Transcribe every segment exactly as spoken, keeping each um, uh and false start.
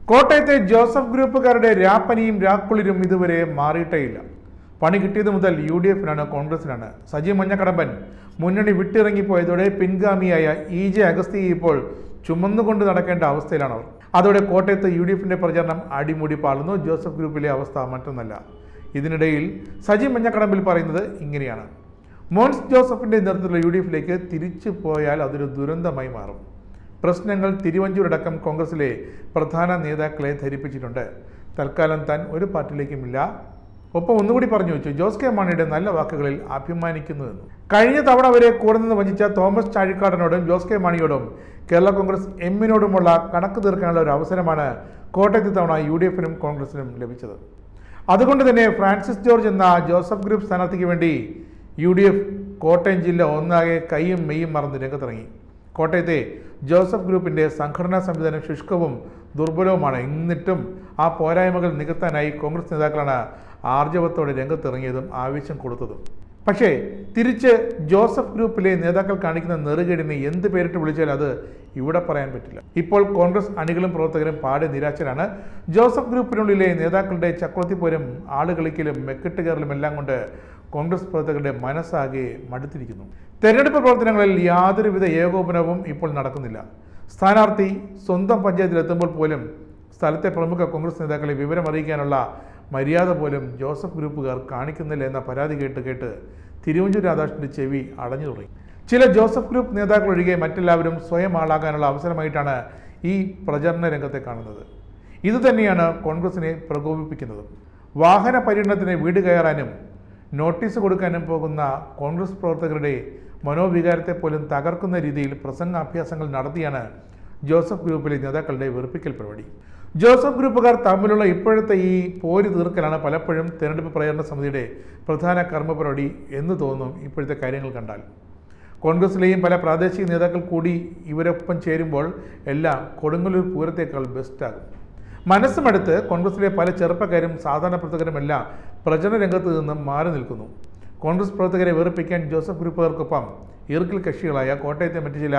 കോട്ടയത്തെ ജോസഫ് ഗ്രൂപ്പുകാരുടെ രാപ്പനിയും രാക്കുളിരും ഇതുവരെ മാറിയിട്ടേയില്ല. പണി കിട്ടിയത് മുതൽ യു ഡി എഫിനാണ്, കോൺഗ്രസിനാണ്. സജി മഞ്ഞക്കടമ്പൻ മുന്നണി വിട്ടിറങ്ങിപ്പോയതോടെ പിൻഗാമിയായ ഇ ജെ അഗസ്തിയെ ഇപ്പോൾ ചുമന്നുകൊണ്ട് നടക്കേണ്ട അവസ്ഥയിലാണ് അവർ. അതോടെ കോട്ടയത്ത് യു ഡി എഫിന്റെ പ്രചരണം അടിമുടി പാളുന്നു. ജോസഫ് ഗ്രൂപ്പിലെ അവസ്ഥ മറ്റൊന്നല്ല. ഇതിനിടയിൽ സജി മഞ്ഞക്കടമ്പിൽ പറയുന്നത് ഇങ്ങനെയാണ്: മോൻസ് ജോസഫിന്റെ നേതൃത്വത്തിലുള്ള യു ഡി എഫിലേക്ക് തിരിച്ചു പോയാൽ അതൊരു ദുരന്തമായി മാറും. പ്രശ്നങ്ങൾ തിരുവഞ്ചൂരടക്കം കോൺഗ്രസിലെ പ്രധാന നേതാക്കളെ ധരിപ്പിച്ചിട്ടുണ്ട്. തൽക്കാലം താൻ ഒരു പാർട്ടിയിലേക്കുമില്ല. ഒപ്പം ഒന്നുകൂടി പറഞ്ഞു വെച്ചു, ജോസ് കെ മാണിയുടെ നല്ല വാക്കുകളിൽ അഭിമാനിക്കുന്നുവെന്നും. കഴിഞ്ഞ തവണ വരെ കൂടെ നിന്ന് വഞ്ചിച്ച തോമസ് ചാഴിക്കാടനോടും ജോസ് കെ മാണിയോടും കേരള കോൺഗ്രസ് എമ്മിനോടുമുള്ള കണക്ക് തീർക്കാനുള്ള ഒരു അവസരമാണ് കോട്ടയത്ത് തവണ യു ഡി എഫിനും കോൺഗ്രസിനും ലഭിച്ചത്. അതുകൊണ്ട് തന്നെ ഫ്രാൻസിസ് ജോർജ് എന്ന ജോസഫ് ഗ്രൂപ്പ് സ്ഥാനാർത്ഥിക്ക് വേണ്ടി യു ഡി എഫ് കോട്ടയം ജില്ല ഒന്നാകെ കൈയും മെയ്യും മറന്ന് രംഗത്തിറങ്ങി. കോട്ടയത്തെ ജോസഫ് ഗ്രൂപ്പിന്റെ സംഘടനാ സംവിധാനം ശുഷ്കവും ദുർബലവുമാണ്. എന്നിട്ടും ആ പോരായ്മകൾ നികത്താനായി കോൺഗ്രസ് നേതാക്കളാണ് ആർജവത്തോടെ രംഗത്തിറങ്ങിയതും ആവേശം കൊടുത്തതും. പക്ഷേ തിരിച്ച് ജോസഫ് ഗ്രൂപ്പിലെ നേതാക്കൾ കാണിക്കുന്ന നെറുകേടിനെ എന്ത് പേരിട്ട് വിളിച്ചാൽ അത് ഇവിടെ പറയാൻ പറ്റില്ല. ഇപ്പോൾ കോൺഗ്രസ് അണികളും പ്രവർത്തകരും പാടെ നിരാശരാണ്. ജോസഫ് ഗ്രൂപ്പിനുള്ളിലെ നേതാക്കളുടെ ചക്രത്തിപ്പോരും ആളുകളിക്കലും മെക്കിട്ട് കയറലും എല്ലാം കൊണ്ട് കോൺഗ്രസ് പ്രവർത്തകരുടെ മനസ്സാകെ മടുത്തിരിക്കുന്നു. തെരഞ്ഞെടുപ്പ് പ്രവർത്തനങ്ങളിൽ യാതൊരുവിധ ഏകോപനവും ഇപ്പോൾ നടക്കുന്നില്ല. സ്ഥാനാർത്ഥി സ്വന്തം പഞ്ചായത്തിലെത്തുമ്പോൾ പോലും സ്ഥലത്തെ പ്രമുഖ കോൺഗ്രസ് നേതാക്കളെ വിവരം അറിയിക്കാനുള്ള മര്യാദ പോലും ജോസഫ് ഗ്രൂപ്പുകാർ കാണിക്കുന്നില്ല എന്ന പരാതി കേട്ട് കേട്ട് തിരുവഞ്ചൂർ രാധാകൃഷ്ണന്റെ ചെവി അടഞ്ഞു തുടങ്ങി. ചില ജോസഫ് ഗ്രൂപ്പ് നേതാക്കൾ ഒഴികെ മറ്റെല്ലാവരും സ്വയം ആളാകാനുള്ള അവസരമായിട്ടാണ് ഈ പ്രചരണ രംഗത്തെ കാണുന്നത്. ഇതുതന്നെയാണ് കോൺഗ്രസിനെ പ്രകോപിപ്പിക്കുന്നത്. വാഹന പര്യടനത്തിന് വീട് കയറാനും നോട്ടീസ് കൊടുക്കാനും പോകുന്ന കോൺഗ്രസ് പ്രവർത്തകരുടെ മനോവികാരത്തെ പോലും തകർക്കുന്ന രീതിയിൽ പ്രസംഗാഭ്യാസങ്ങൾ നടത്തിയാണ് ജോസഫ് ഗ്രൂപ്പിലെ നേതാക്കളുടെ വെറുപ്പിക്കൽ പരിപാടി. ജോസഫ് ഗ്രൂപ്പുകാർ തമ്മിലുള്ള ഇപ്പോഴത്തെ ഈ പോര് തീർക്കലാണ് പലപ്പോഴും തെരഞ്ഞെടുപ്പ് പ്രചരണ സമിതിയുടെ പ്രധാന കർമ്മപരിപാടി എന്ന് തോന്നും ഇപ്പോഴത്തെ കാര്യങ്ങൾ കണ്ടാൽ. കോൺഗ്രസിലെയും പല പ്രാദേശിക നേതാക്കൾ കൂടി ഇവരൊപ്പം ചേരുമ്പോൾ എല്ലാം കൊടുങ്ങല്ലൂർ പൂരത്തേക്കാൾ ബെസ്റ്റാകും. മനസ്സുമടുത്ത് കോൺഗ്രസിലെ പല ചെറുപ്പക്കാരും സാധാരണ പ്രവർത്തകരുമെല്ലാം പ്രചരണ രംഗത്ത് നിന്നും മാറി നിൽക്കുന്നു. കോൺഗ്രസ് പ്രവർത്തകരെ വെറുപ്പിക്കാൻ ജോസഫ് ഗ്രൂപ്പുകാർക്കൊപ്പം ഈർക്കിൽ കക്ഷികളായ കോട്ടയത്തെ മറ്റു ചില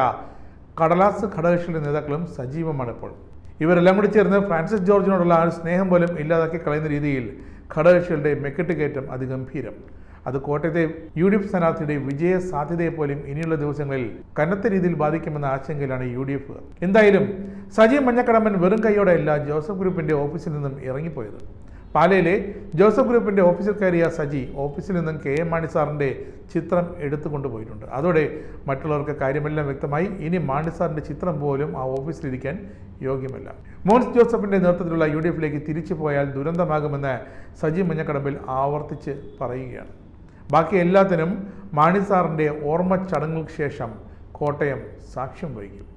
കടലാസ് ഘടകകക്ഷികളുടെ നേതാക്കളും സജീവമാണ് ഇപ്പോൾ. ഇവരെല്ലാം കൂടി ചേർന്ന് ഫ്രാൻസിസ് ജോർജിനോടുള്ള ആ സ്നേഹം പോലും ഇല്ലാതാക്കി കളയുന്ന രീതിയിൽ ഘടകകക്ഷികളുടെ മെക്കെട്ട് കയറ്റം അതിഗംഭീരം. അത് കോട്ടയത്തെ യു ഡി എഫ് സ്ഥാനാർത്ഥിയുടെ വിജയ സാധ്യതയെ പോലും ഇനിയുള്ള ദിവസങ്ങളിൽ കനത്ത രീതിയിൽ ബാധിക്കുമെന്ന ആശങ്കയിലാണ് യു ഡി എഫ്. എന്തായാലും സജി മഞ്ഞക്കടമ്പൻ വെറും കൈയോടെയല്ല ജോസഫ് ഗ്രൂപ്പിന്റെ ഓഫീസിൽ നിന്നും ഇറങ്ങിപ്പോയത്. പാലയിലെ ജോസഫ് ഗ്രൂപ്പിന്റെ ഓഫീസിൽ കയറിയ സജി ഓഫീസിൽ നിന്നും കെ എം മാണി സാറിന്റെ ചിത്രം എടുത്തുകൊണ്ട് പോയിട്ടുണ്ട്. അതോടെ മറ്റുള്ളവർക്ക് കാര്യമെല്ലാം വ്യക്തമായി. ഇനി മാണി സാറിന്റെ ചിത്രം പോലും ആ ഓഫീസിലിരിക്കാൻ യോഗ്യമല്ല. മോൻസ് ജോസഫിന്റെ നേതൃത്വത്തിലുള്ള യു ഡി എഫിലേക്ക് തിരിച്ചു പോയാൽ ദുരന്തമാകുമെന്ന് സജി മഞ്ഞക്കടമ്പിൽ ആവർത്തിച്ച് പറയുകയാണ്. ബാക്കി എല്ലാത്തിനും മാണി സാറിന്റെ ഓർമ്മ ചടങ്ങുകൾക്ക് ശേഷം കോട്ടയം സാക്ഷ്യം വഹിക്കും.